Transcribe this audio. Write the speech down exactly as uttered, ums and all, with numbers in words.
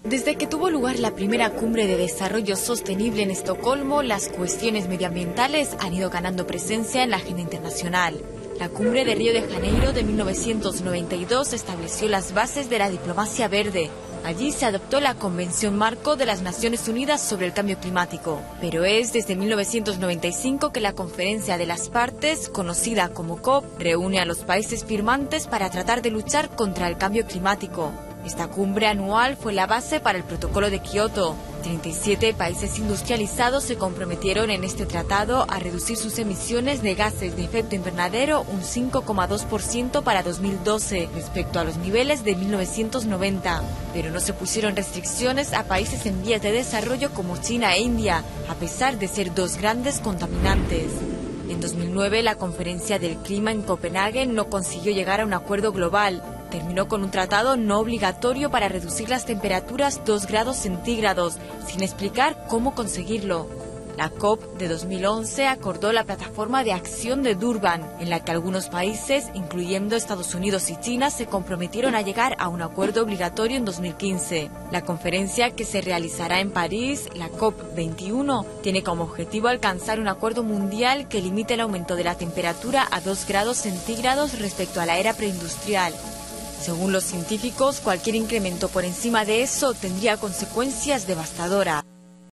Desde que tuvo lugar la primera cumbre de desarrollo sostenible en Estocolmo, las cuestiones medioambientales han ido ganando presencia en la agenda internacional. La cumbre de Río de Janeiro de mil novecientos noventa y dos estableció las bases de la diplomacia verde. Allí se adoptó la Convención Marco de las Naciones Unidas sobre el Cambio Climático. Pero es desde mil novecientos noventa y cinco que la Conferencia de las Partes, conocida como COP, reúne a los países firmantes para tratar de luchar contra el cambio climático. Esta cumbre anual fue la base para el Protocolo de Kioto. treinta y siete países industrializados se comprometieron en este tratado a reducir sus emisiones de gases de efecto invernadero un cinco coma dos por ciento para dos mil doce respecto a los niveles de mil novecientos noventa. Pero no se pusieron restricciones a países en vías de desarrollo como China e India, a pesar de ser dos grandes contaminantes. En dos mil nueve, la Conferencia del Clima en Copenhague no consiguió llegar a un acuerdo global. Terminó con un tratado no obligatorio para reducir las temperaturas dos grados centígrados, sin explicar cómo conseguirlo. La COP de dos mil once acordó la plataforma de acción de Durban, en la que algunos países, incluyendo Estados Unidos y China, se comprometieron a llegar a un acuerdo obligatorio en dos mil quince. La conferencia, que se realizará en París, la COP veintiuno, tiene como objetivo alcanzar un acuerdo mundial que limite el aumento de la temperatura a dos grados centígrados respecto a la era preindustrial. Según los científicos, cualquier incremento por encima de eso tendría consecuencias devastadoras.